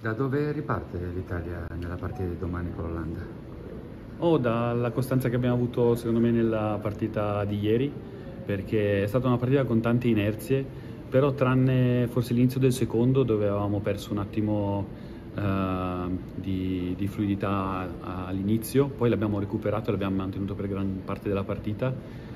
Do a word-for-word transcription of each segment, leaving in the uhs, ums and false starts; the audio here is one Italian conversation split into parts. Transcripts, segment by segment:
Da dove riparte l'Italia nella partita di domani con l'Olanda? Oh, dalla costanza che abbiamo avuto secondo me nella partita di ieri, perché è stata una partita con tante inerzie, però tranne forse l'inizio del secondo dove avevamo perso un attimo eh, di, di fluidità all'inizio, poi l'abbiamo recuperato e l'abbiamo mantenuto per gran parte della partita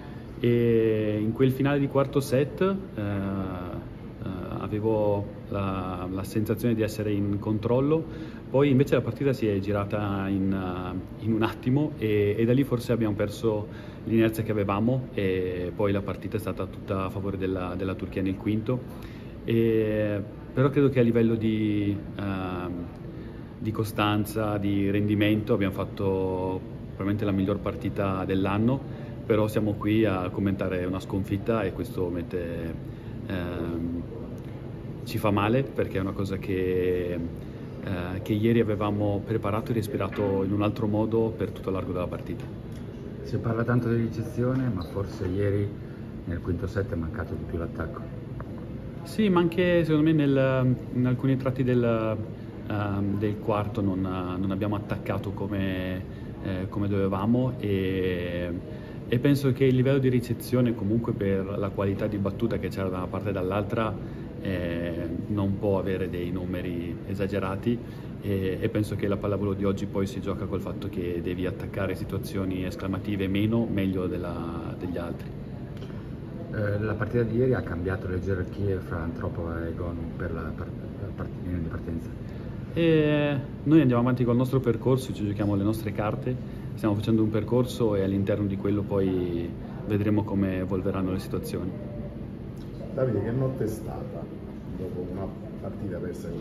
e in quel finale di quarto set eh, Uh, avevo la, la sensazione di essere in controllo, poi invece la partita si è girata in, uh, in un attimo e, e da lì forse abbiamo perso l'inerzia che avevamo e poi la partita è stata tutta a favore della, della Turchia nel quinto, e, però credo che a livello di, uh, di costanza, di rendimento abbiamo fatto probabilmente la miglior partita dell'anno, però siamo qui a commentare una sconfitta e questo mette Ehm, ci fa male perché è una cosa che, eh, che ieri avevamo preparato e respirato in un altro modo per tutto l'arco della partita. Si parla tanto di ricezione, ma forse ieri nel quinto set è mancato di più l'attacco. Sì, ma anche secondo me nel, in alcuni tratti del, um, del quarto non, non abbiamo attaccato come, eh, come dovevamo e E penso che il livello di ricezione, comunque per la qualità di battuta che c'era da una parte e dall'altra, eh, non può avere dei numeri esagerati e, e penso che la pallavolo di oggi poi si gioca col fatto che devi attaccare situazioni esclamative meno, meglio della, degli altri. Eh, la partita di ieri ha cambiato le gerarchie fra Antropova e Gonu per la, per la partita di partenza. E noi andiamo avanti col nostro percorso, ci giochiamo le nostre carte, stiamo facendo un percorso e all'interno di quello poi vedremo come evolveranno le situazioni. Davide, che notte è stata dopo una partita persa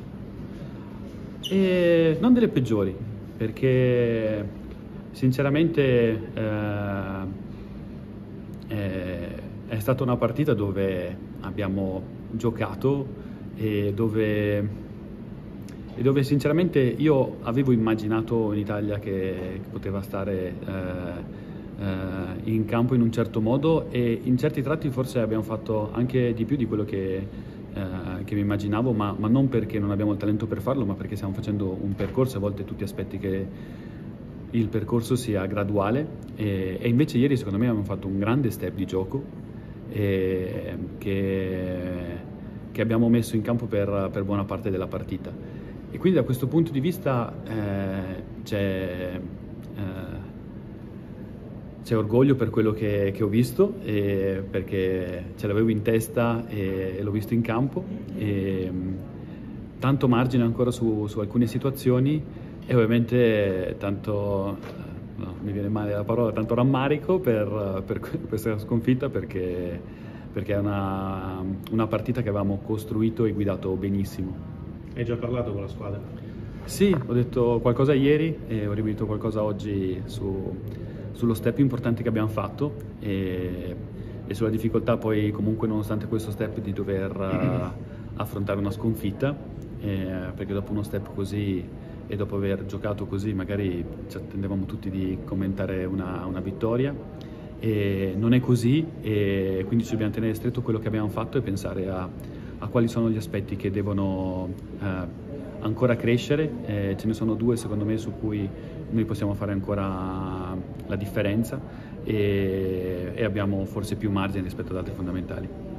così? E non delle peggiori, perché sinceramente eh, è, è stata una partita dove abbiamo giocato e dove e dove sinceramente io avevo immaginato un'Italia che, che poteva stare eh, eh, in campo in un certo modo e in certi tratti forse abbiamo fatto anche di più di quello che, eh, che mi immaginavo, ma, ma non perché non abbiamo il talento per farlo, ma perché stiamo facendo un percorso, a volte tutti aspetti che il percorso sia graduale e, e invece ieri secondo me abbiamo fatto un grande step di gioco e, che, che abbiamo messo in campo per, per buona parte della partita. E quindi da questo punto di vista eh, c'è, eh, c'è orgoglio per quello che, che ho visto, e perché ce l'avevo in testa e, e l'ho visto in campo, e, tanto margine ancora su, su alcune situazioni e ovviamente tanto, no, mi viene male la parola, tanto rammarico per, per questa sconfitta perché, perché è una, una partita che avevamo costruito e guidato benissimo. Hai già parlato con la squadra? Sì, ho detto qualcosa ieri e ho ripetuto qualcosa oggi su, sullo step importante che abbiamo fatto e, e sulla difficoltà poi comunque nonostante questo step di dover uh, affrontare una sconfitta, eh, perché dopo uno step così e dopo aver giocato così magari ci attendevamo tutti di commentare una, una vittoria e non è così e quindi ci dobbiamo tenere stretto quello che abbiamo fatto e pensare a a quali sono gli aspetti che devono eh, ancora crescere. Eh, ce ne sono due secondo me su cui noi possiamo fare ancora la differenza e, e abbiamo forse più margine rispetto ad altri fondamentali.